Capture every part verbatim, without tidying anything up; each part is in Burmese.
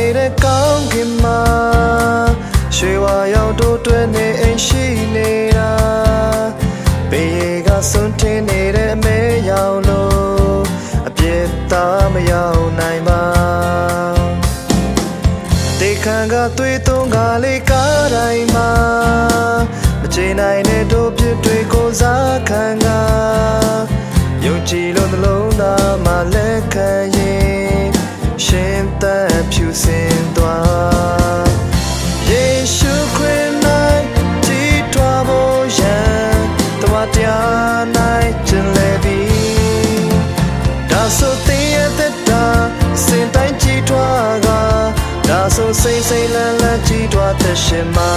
နေတဲ့ကောင်းကင်မှာရွှေဝါရောက်တို့တွဲနေအိမ်ရှိနေတာဘေးရေကစွန့်ထင်းနေတဲ့အမဲရောင်လို့အပြစ်သားမရောက်နိုင်ပါတေခံကသွေးသွန်းကလေးကားတိုင်းမှာမချေနိုင်တဲ့တို့ပြစ်တွေကိုစားခံကယုံကြည်လို့နှလုံးသားမှာလက်ခံရင်ရှင်သက်ဖြူစင်သွားယေရှုခရစ်၌ကြည်ထွားဖို့ရန်သွားတရား၌ကျင်လည်ပြီဒါဆိုသင်ရဲ့သက်တာစင်တိုင်းကြည်ထွားကဒါဆိုစိတ်စိတ်လန်းလန်းကြည်ထွားသက်ရှင်မှာ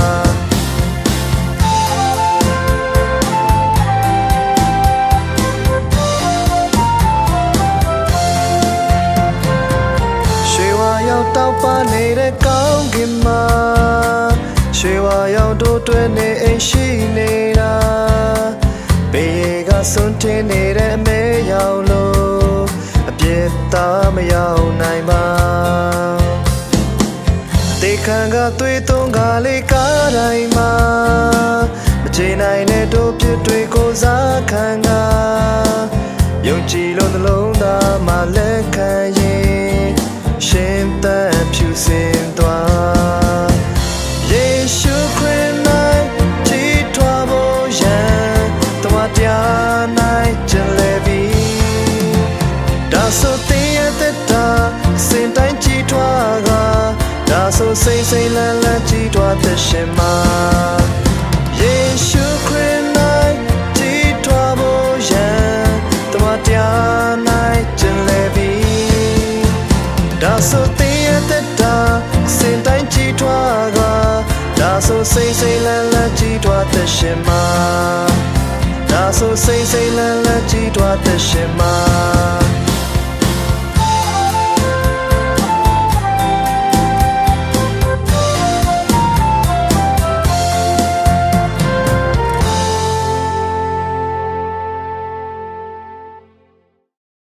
တောက်ပါနေတဲ့ကောင်းကင်မှာရွှေဝါရောက်တို့တွဲနေအိမ်ရှိနေတာဘေးရေကစွန့်ထင်းနေတဲ့အမဲရောင်လို့အပြစ်သားမရောက်နိုင်ပါတေခံကသွေးသွန်းကလေးကားတိုင်းမှာမချေနိုင်တဲ့တို့ပြစ်တွေကိုစားခံကယုံကြည်လို့နှလုံးသားမှာလက်ခံရင်ရှင်သက်ဖြူစင်သွားယေရှုခရစ်၌ကြည်ထွားဖို့ရန်သွားတရား၌ကျင်လည်ပြီဒါဆိုသင်ရဲ့သက်တာစင်တိုင်းကြည်ထွားကဒါဆိုစိတ်စိတ်လန်းလန်းကြည်ထွားသက်ရှင်မှာယေရှုခရစ်၌ကြည်ထွားဖို့ရန်သွားတရား၌ကျင်လည်ပြီဒါဆိုသင်ရဲ့သက်တာစင်တိုင်းကြည်ထွားကဒါဆိုစိတ်စိတ်လန်းလန်းကြည်ထွားသက်ရှင်မှာဒါဆိုစိတ်စိတ်လန်းလန်းကြည်ထွားသက်ရှင်မှာ